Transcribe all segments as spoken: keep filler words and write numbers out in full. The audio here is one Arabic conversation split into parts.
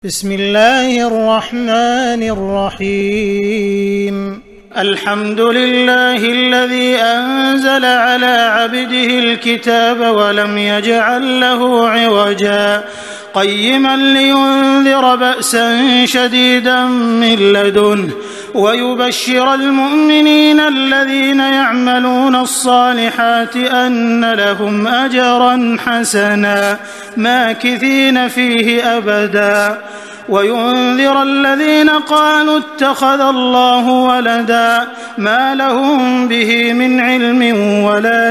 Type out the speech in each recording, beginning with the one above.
بسم الله الرحمن الرحيم. الحمد لله الذي أنزل على عبده الكتاب ولم يجعل له عوجا قيما لينذر بأسا شديدا من لدنه ويبشر المؤمنين الذين يعملون الصالحات أن لهم أجرا حسنا ماكثين فيه أبدا وينذر الذين قالوا اتخذ الله ولدا ما لهم به من علم ولا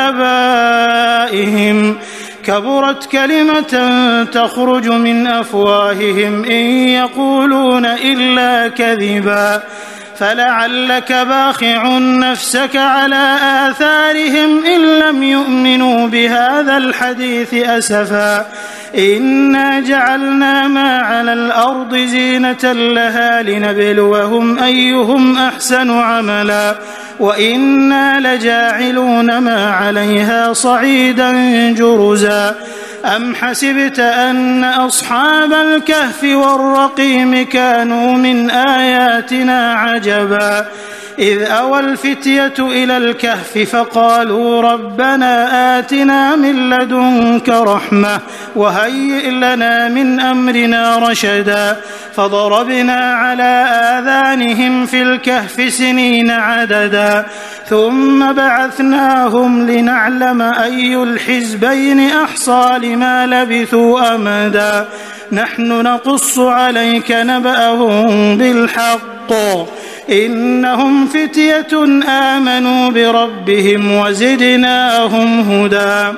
لآبائهم كبرت كلمة تخرج من أفواههم إن يقولون إلا كذبا فلعلك باخع نفسك على آثارهم إن لم يؤمنوا بهذا الحديث أسفا إنا جعلنا ما على الأرض زينة لها لنبلوهم أيهم أحسن عملا وإنا لجاعلون ما عليها صعيدا جرزا أم حسبت أن أصحاب الكهف والرقيم كانوا من آياتنا عجبا إذ أوى الفتية إلى الكهف فقالوا ربنا آتنا من لدنك رحمة وهيئ لنا من أمرنا رشدا فضربنا على آذانهم في الكهف سنين عددا ثم بعثناهم لنعلم أي الحزبين أحصى لما لبثوا أمدا نحن نقص عليك نبأهم بالحق إنهم فتية آمنوا بربهم وزدناهم هدى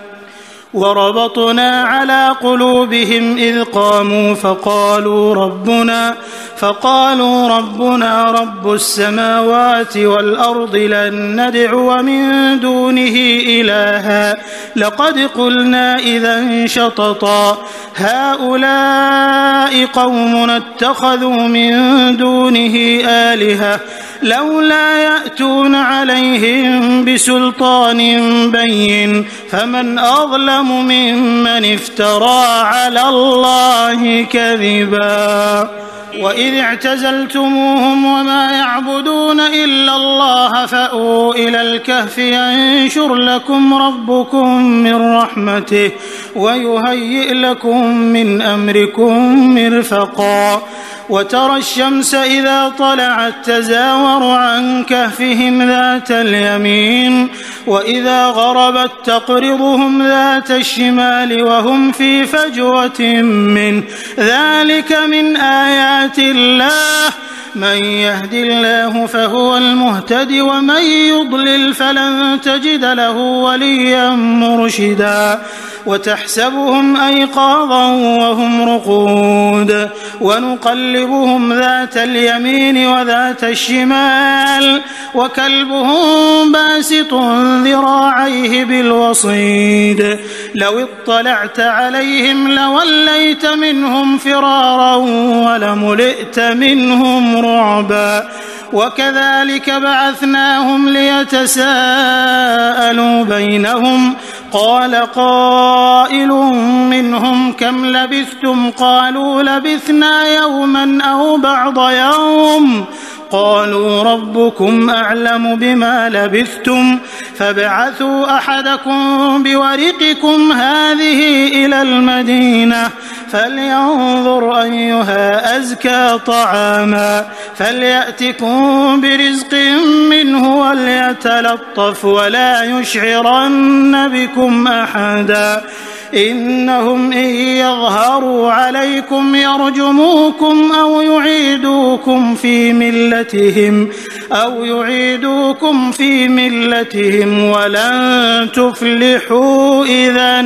وربطنا على قلوبهم إذ قاموا فقالوا ربنا فقالوا ربنا رب السماوات والأرض لن ندعو من دونه إلها لقد قلنا إذا شططا هؤلاء قوم اتخذوا من دونه آلهة لولا يأتون عليهم بسلطان بين فمن أظلم ممن افترى على الله كذبا وإذ اعتزلتموهم وما يعبدون إلا الله فأووا إلى الكهف ينشر لكم ربكم من رحمته ويهيئ لكم من أمركم مرفقا وترى الشمس إذا طلعت تزاور عن كهفهم ذات اليمين وإذا غربت تقرضهم ذات الشمال وهم في فجوة منه ذلك من آيات الله من يهد الله فهو المهتد ومن يضلل فلن تجد له وليا مرشدا وتحسبهم أيقاظا وهم رقود ونقلبهم ذات اليمين وذات الشمال وكلبهم باسط ذراعيه بالوصيد لو اطلعت عليهم لوليت منهم فرارا ولملئت منهم رعبا وكذلك بعثناهم ليتساءلوا بينهم قال قائل منهم كم لبثتم قالوا لبثنا يوما أو بعض يوم قالوا ربكم أعلم بما لبثتم فابعثوا أحدكم بورقكم هذه إلى المدينة فلينظر أيها أزكى طعاما فليأتكم برزق منه وليتلطف ولا يشعرن بكم أحدا إنهم إن يظهروا عليكم يرجموكم أو يعيدوكم في ملتهم أو يعيدوكم في ملتهم ولن تفلحوا إذا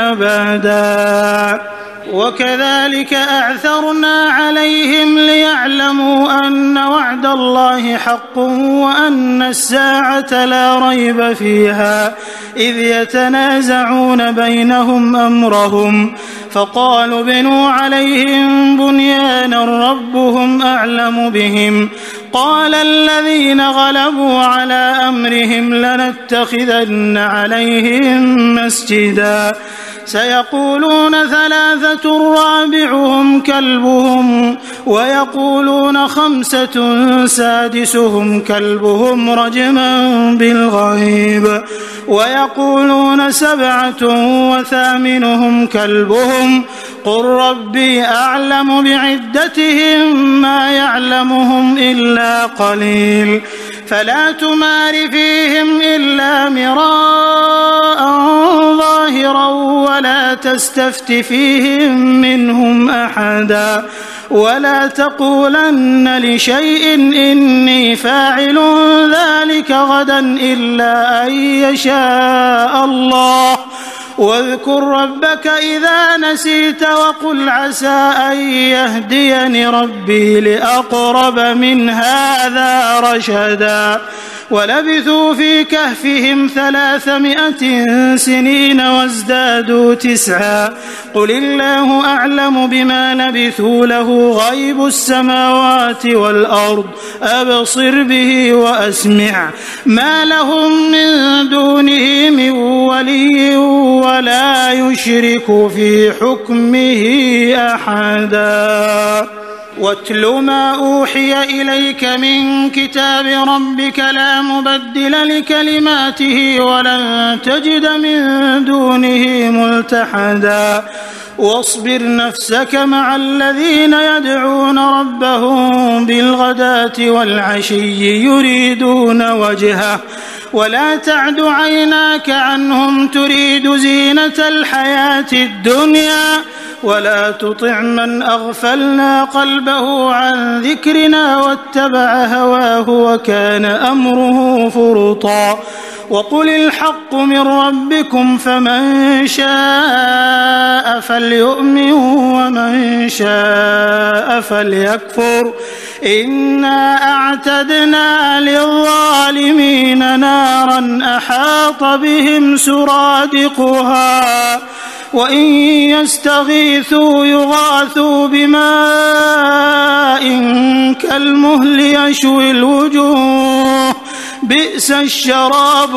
أبدا وكذلك أعثرنا عليهم ليعلموا أن وعد الله حق وأن الساعة لا ريب فيها إذ يتنازعون بينهم أمرهم فقالوا بنوا عليهم بنيانا ربهم أعلم بهم قال الذين غلبوا على أمرهم لنتخذن عليهم مسجدا سيقولون ثلاثة رابعهم كلبهم ويقولون خمسة سادسهم كلبهم رجما بالغيب ويقولون سبعة وثامنهم كلبهم قل ربي أعلم بعدتهم ما يعلمهم إلا قليل فلا تمار فيهم إلا مراء ظاهرا ولا تستفت فيهم منهم أحدا ولا تقولن لشيء إني فاعل ذلك غدا إلا أن يشاء الله واذكر ربك إذا نسيت وقل عسى أن يهديني ربي لأقرب من هذا رشدا ولبثوا في كهفهم ثلاثمائة سنين وازدادوا تسعا قل الله أعلم بما لبثوا له غيب السماوات والأرض أبصر به وأسمع ما لهم من دونه من ولي ولا يشرك في حكمه أحدا واتل ما أوحي إليك من كتاب ربك لا مبدل لكلماته ولن تجد من دونه ملتحدا واصبر نفسك مع الذين يدعون ربهم بالغداة والعشي يريدون وجهه ولا تعد عيناك عنهم تريد زينة الحياة الدنيا ولا تطع من أغفلنا قلبه عن ذكرنا واتبع هواه وكان أمره فرطا وقل الحق من ربكم فمن شاء فليؤمن ومن شاء فليكفر إنا أعتدنا للظالمين نارا أحاط بهم سرادقها وإن يستغيثوا يغاثوا بماء كالمهل يشوي الوجوه بئس الشراب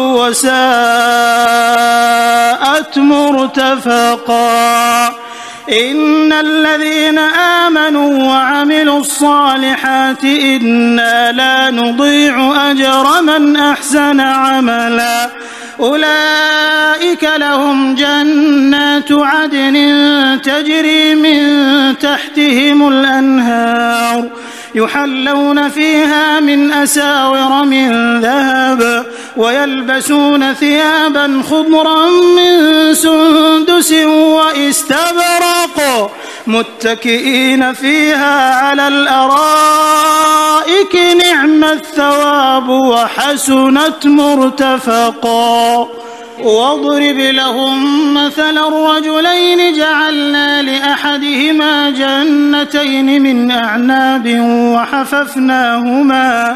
وساءت مرتفقا إن الذين آمنوا وعملوا الصالحات إنا لا نضيع أجر من أحسن عملا أولئك لهم جنات عدن تجري من تحتهم الأنهار يحلون فيها من أساور من ذهب ويلبسون ثيابا خضرا من سندس واستبرق متكئين فيها على الأرائك نعم الثواب وحسنت مرتفقا واضرب لهم مثل الرجلين جعلنا لأحدهما جنتين من أعناب وحففناهما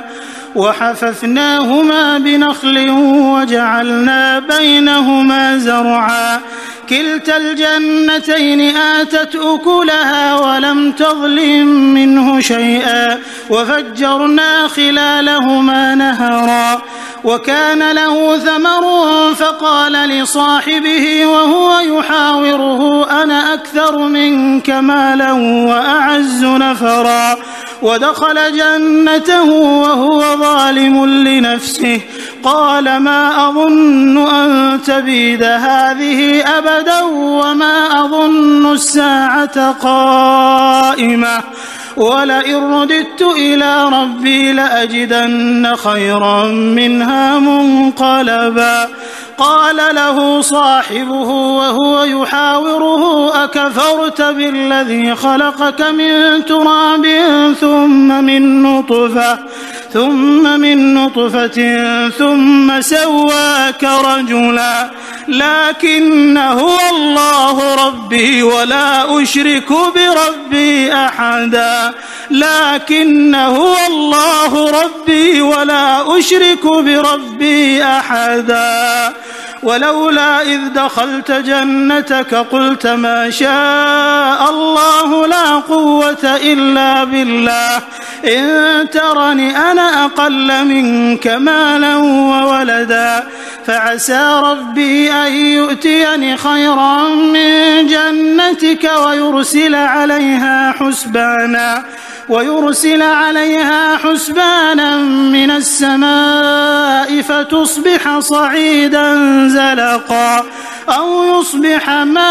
وحففناهما بنخل وجعلنا بينهما زرعا كلتا الجنتين آتت أكلها ولم تظلم منه شيئا وفجرنا خلالهما نهرا وكان له ثمر فقال لصاحبه وهو يحاوره أنا أكثر منك مالا وأعز نفرا ودخل جنته وهو ظالم لنفسه قال ما أظن أن تبيد هذه أبدا وما أظن الساعة قائمة ولئن رددت إلى ربي لأجدن خيرا منها منقلبا قال له صاحبه وهو يحاوره أكفرت بالذي خلقك من تراب ثم من نطفة ثم من نطفة ثم سواك رجلا لكن هو الله ربي ولا أشرك بربي أحدا لكن هو الله ربي ولا أشرك بربي أحدا ولولا إذ دخلت جنتك قلت ما شاء الله لا قوة إلا بالله إن ترني أنا أقل منك مالا وولدا فعسى ربي أن يؤتيني خيرا من جنتك ويرسل عليها حسبانا ويرسل عليها حسبانا من السماء فتصبح صعيدا زلقا أو يصبح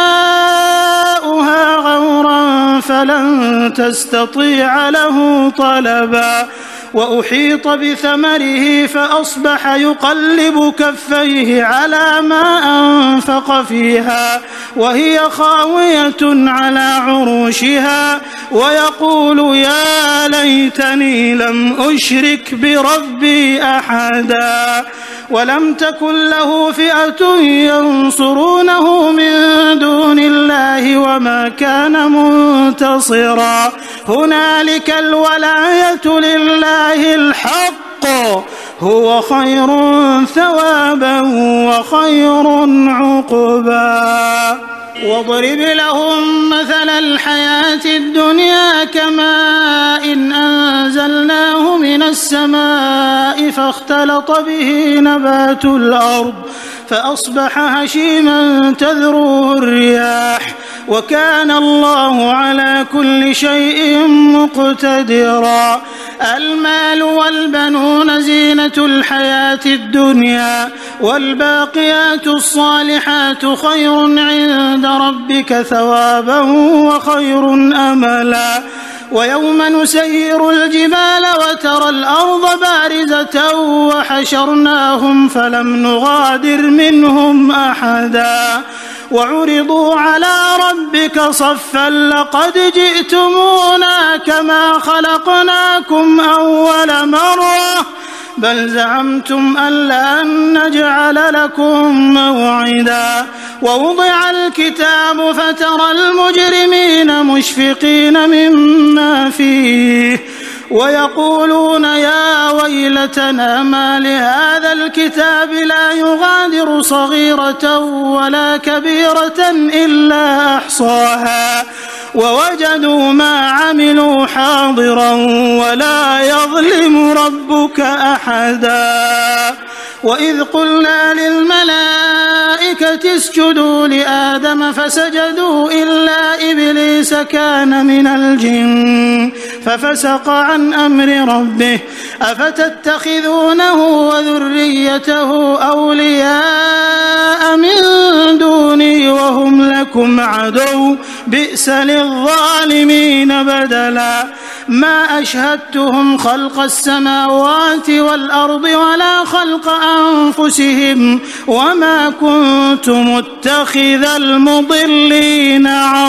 ماؤها غورا فلن تستطيع له طلبا وأحيط بثمره فأصبح يقلب كفيه على ما أنفق فيها وهي خاوية على عروشها ويقول يا ليتني لم أشرك بربي أحدا ولم تكن له فئة ينصرونه من دون الله وما كان منتصرا هنالك الولاية لله الحق هو خير ثوابا وخير عقبا واضرب لهم مثل الحياة الدنيا كماء إن أنزلناه من السماء فاختلط به نبات الأرض فأصبح هشيما تذروه الرياح وكان الله على كل شيء مقتدرا المال والبنون زينة الحياة الدنيا والباقيات الصالحات خير عند ربك ثوابا وخير أملا ويوم نسير الجبال وترى الأرض بارزة وحشرناهم فلم نغادر منهم أحدا وعرضوا على ربك صفا لقد جئتمونا كما خلقناكم أول مرة بل زعمتم أن لن نجعل لكم موعدا ووضع الكتاب فترى المجرمين مشفقين مما فيه ويقولون يا ويلتنا ما لهذا الكتاب لا يغادر صغيرة ولا كبيرة إلا أحصاها ووجدوا ما عملوا حاضرا ولا يظلم ربك أحدا وإذ قلنا للملائكة اسجدوا لآدم فسجدوا إلا إبليس كان من الجن ففسق عن أمر ربه أفتتخذونه وذريته أولياء من دوني وهم لكم عدو بئس للظالمين بدلا ما أشهدتهم خلق السماوات والأرض ولا خلق أنفسهم وما كنت متخذ المضلين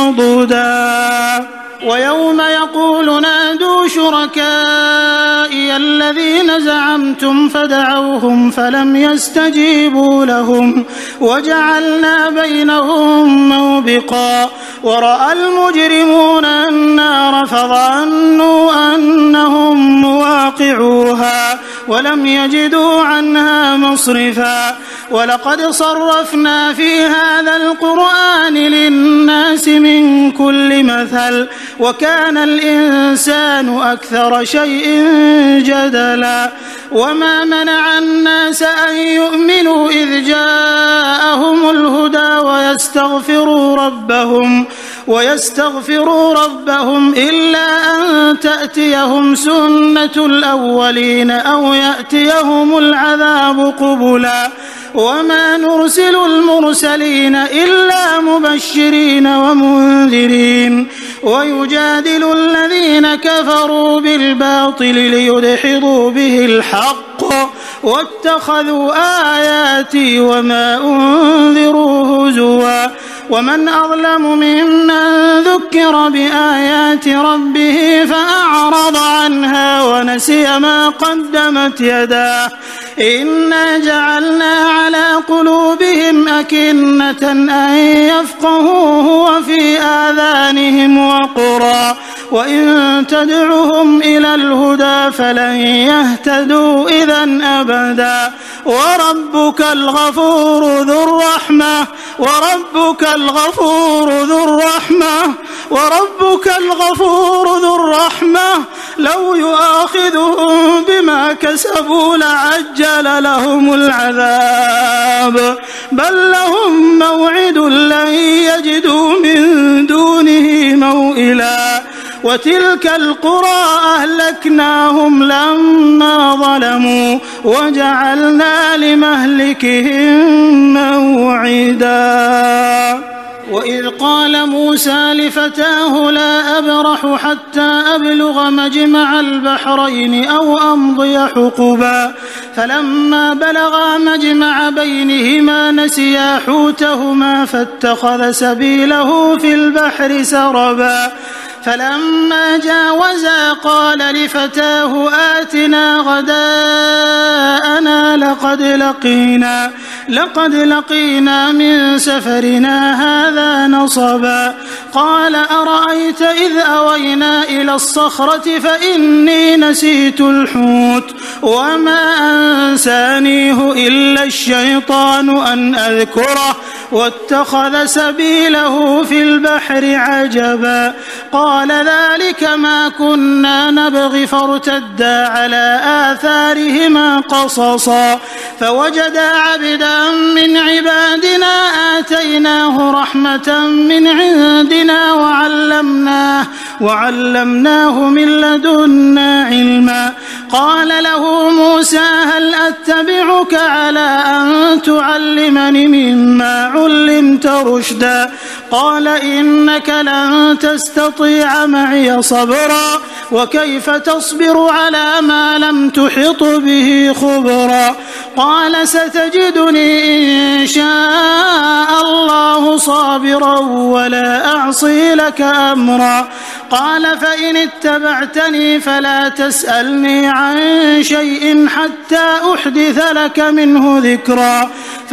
عضدا ويوم يقول نادوا شركائي الذين زعمتم فدعوهم فلم يستجيبوا لهم وجعلنا بينهم موبقا ورأى المجرمون النار فظنوا أنهم مواقعوها ولم يجدوا عنها مصرفا ولقد صرفنا في هذا القرآن للناس من كل مثل وكان الإنسان أكثر شيء جدلا وما منع الناس أن يؤمنوا إذ جاءهم الهدى ويستغفروا ربهم ويستغفروا ربهم إلا أن تأتيهم سنة الأولين أو يأتيهم العذاب قبلا وما نرسل المرسلين إلا مبشرين ومنذرين ويجادل الذين كفروا بالباطل ليدحضوا به الحق واتخذوا آياتي وما أنذروا هزوا ومن أظلم ممن ذكر بآيات ربه فأعرض عنها ونسي ما قدمت يداه إنا جعلنا على قلوبهم أكنة أن يفقهوه وفي آذانهم وقرا وإن تدعهم إلى الهدى فلن يهتدوا إذا أبدا وربك الغفور ذو الرحمة وربك الغفور ذو الرحمة وربك الغفور ذو الرحمة لو يؤاخذهم بما كسبوا لعجل لهم العذاب بل لهم موعد لن يجدوا من دونه موئلا وتلك القرى أهلكناهم لما ظلموا وجعلنا لمهلكهم موعدا. وإذ قال موسى لفتاه لا أبرح حتى أبلغ مجمع البحرين أو أمضي حقبا فلما بلغا مجمع بينهما نسيا حوتهما فاتخذ سبيله في البحر سربا فلما جاوزا قال لفتاه آتنا غداءنا لقد لقينا لقد لقينا من سفرنا هذا نصبا قال أرأيت إذ أوينا إلى الصخرة فإني نسيت الحوت وما أنسانيه إلا الشيطان أن أذكره واتخذ سبيله في البحر عجبا قال ذلك ما كنا نبغي فارتدا على آثارهما قصصا فوجدا عبدا من عبادنا آتيناه رحمة من عندنا وعلمناه وعلمناه من لدنا علما قال له موسى هل أتبعك على أن تعلمني مما علمت رشدا قال إنك لن تستطيع معي صبرا وكيف تصبر على ما لم تحط به خبرا قال ستجدني إن شاء الله صابرا ولا أعصي لك أمرا قال فإن اتبعتني فلا تسألني عن شيء حتى أحدث لك منه ذكرا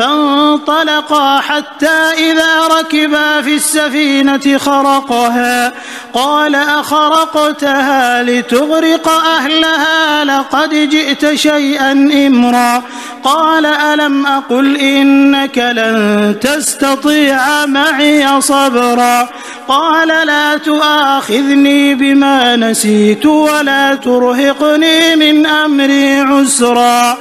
فانطلقا حتى إذا ركبا في السفينة خرقها قال أخرقتها لتغرق أهلها لقد جئت شيئا إمرا قال ألم أقل إنك لن تستطيع معي صبرا قال لا تؤاخذني بما نسيت ولا ترهقني من أمري عسرا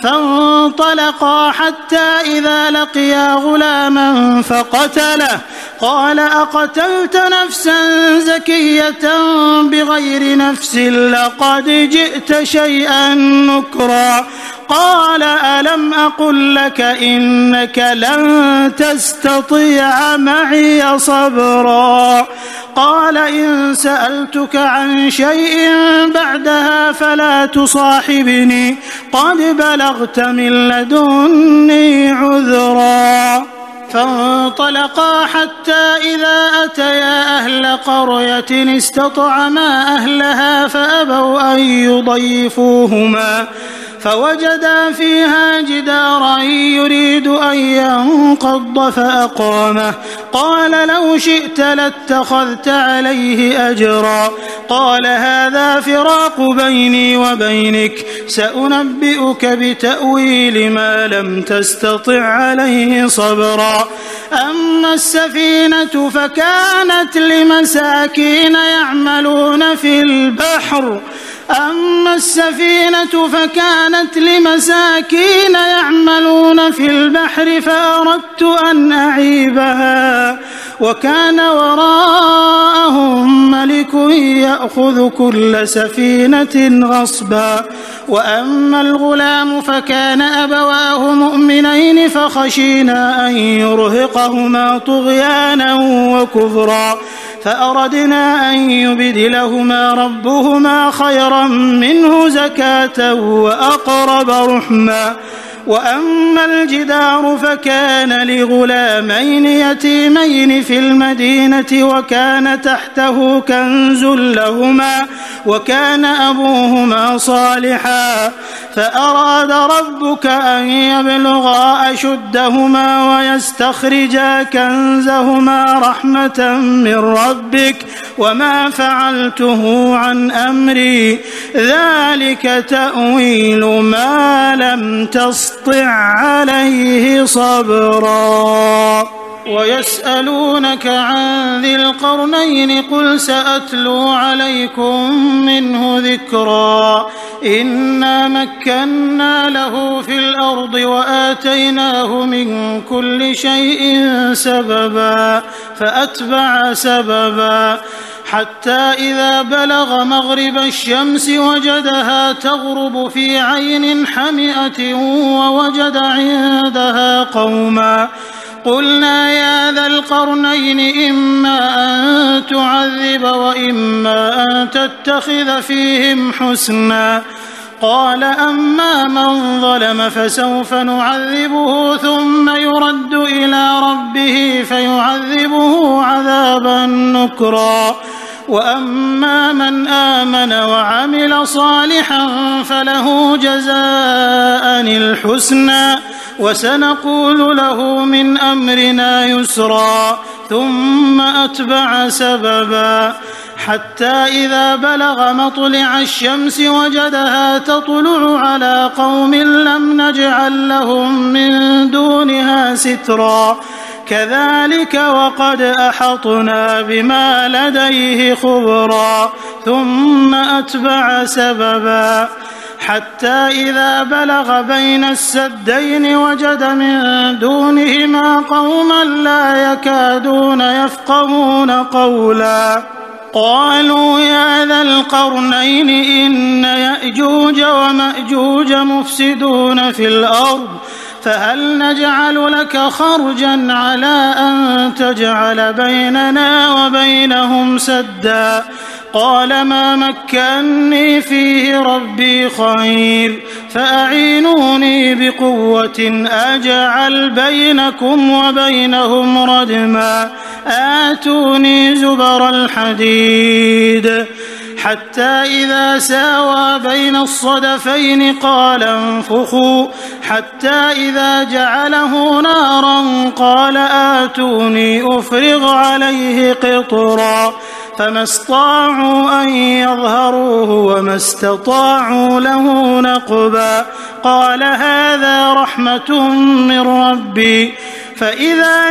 فانطلقا حتى إذا لقيا غلاما فقتله قال أقتلت نفسا زكية بغير نفس لقد جئت شيئا نكرا قال ألم أقل لك إنك لن تستطيع معي صبرا قال إن سألتك عن شيء بعدها فلا تصاحبني قد بلغت من لدني عذرا فانطلقا حتى إذا أتيا أهل قرية استطعما أهلها فأبوا أن يضيفوهما فوجدا فيها جدارا يريد أن ينقض فأقامه قال لو شئت لاتخذت عليه أجرا قال هذا فراق بيني وبينك سأنبئك بتأويل ما لم تستطع عليه صبرا أما السفينة فكانت لمساكين يعملون في البحر أما السفينة فكانت لمساكين يعملون في البحر فأردت أن أعيبها وكان وراءهم ملك يأخذ كل سفينة غصبا وأما الغلام فكان أبواه مؤمنين فخشينا أن يرهقهما طغيانا وكفرا فأردنا أن يبدلهما ربهما خيرا منه زكاة وأقرب رحما وأما الجدار فكان لغلامين يتيمين في المدينة وكان تحته كنز لهما وكان أبوهما صالحا فأراد ربك أن يبلغا أشدهما ويستخرجا كنزهما رحمة من ربك وما فعلته عن أمري ذلك تأويل ما لم تسطع عليه صبرا ويسألونك عن ذي القرنين قل سأتلو عليكم منه ذكرا إنا مكنا له في الأرض وآتيناه من كل شيء سببا فأتبع سببا حتى إذا بلغ مغرب الشمس وجدها تغرب في عين حمئة ووجد عندها قوما قلنا يا ذا القرنين إما أن تعذب وإما أن تتخذ فيهم حسنا قال أما من ظلم فسوف نعذبه ثم يرد إلى ربه فيعذبه عذابا نكرا وأما من آمن وعمل صالحا فله جزاء الحسنى وسنقول له من أمرنا يسرا ثم أتبع سببا حتى إذا بلغ مطلع الشمس وجدها تطلع على قوم لم نجعل لهم من دونها سترا كذلك وقد أحطنا بما لديه خبرا ثم أتبع سببا حتى إذا بلغ بين السدين وجد من دونهما قوما لا يكادون يفقهون قولا قالوا يا ذا القرنين إن يأجوج ومأجوج مفسدون في الأرض فهل نجعل لك خرجا على أن تجعل بيننا وبينهم سدا قال ما مكني فيه ربي خير فأعينوني بقوة أجعل بينكم وبينهم ردما آتوني زبر الحديد حتى إذا ساوى بين الصدفين قال انفخوا حتى إذا جعله نارا قال آتوني أفرغ عليه قطرا فما استطاعوا أن يظهروه وما استطاعوا له نقبا قال هذا رحمة من ربي فإذا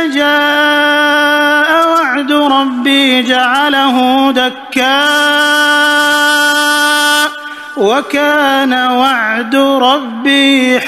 جاء وعد ربي جعله دكا وكان وعد ربي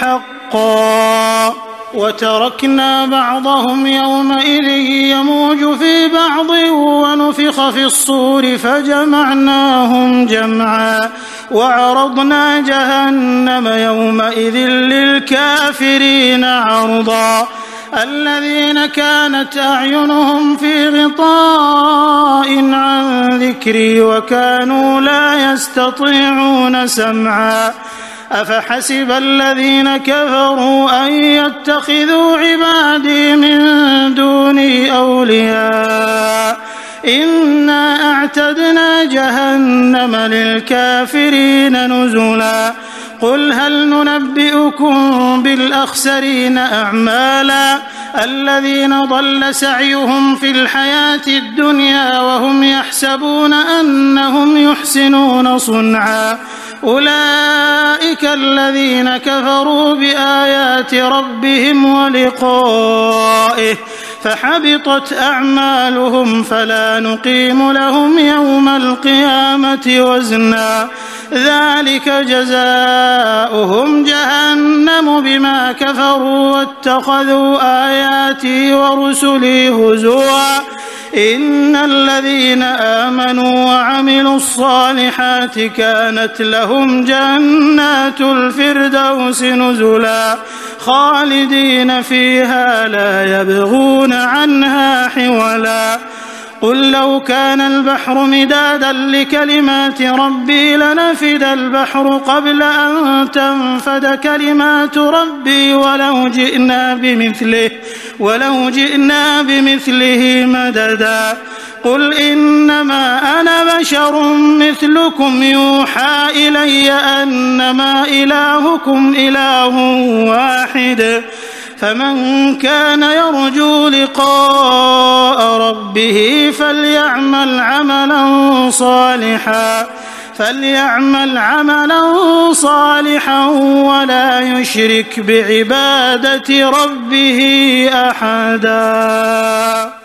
حقا وتركنا بعضهم يومئذ يموج في بعض ونفخ في الصور فجمعناهم جمعا وعرضنا جهنم يومئذ للكافرين عرضا الذين كانت أعينهم في غطاء عن ذكري وكانوا لا يستطيعون سمعا أفحسب الذين كفروا أن يتخذوا عبادي من دوني أولياء إنا أعتدنا جهنم للكافرين نزلا قل هل ننبئكم بالأخسرين أعمالا الذين ضل سعيهم في الحياة الدنيا وهم يحسبون أنهم يحسنون صنعا أولئك الذين كفروا بآيات ربهم ولقائه فحبطت أعمالهم فلا نقيم لهم يوم القيامة وزنا ذلك جزاؤهم جهنم بما كفروا واتخذوا آياتي ورسلي هزوا إن الذين آمنوا وعملوا الصالحات كانت لهم جنات الفردوس نزلا خالدين فيها لا يبغون عنها حولا قل لو كان البحر مدادا لكلمات ربي لنفد البحر قبل أن تنفد كلمات ربي ولو جئنا بمثله ولو جئنا بمثله مددا قل إنما أنا بشر مثلكم يوحى إلي أنما إلهكم إله واحد فمن كان يرجو لقاء ربه فليعمل عملا صالحا فليعمل عملا صالحا ولا يشرك بعبادة ربه أحدا.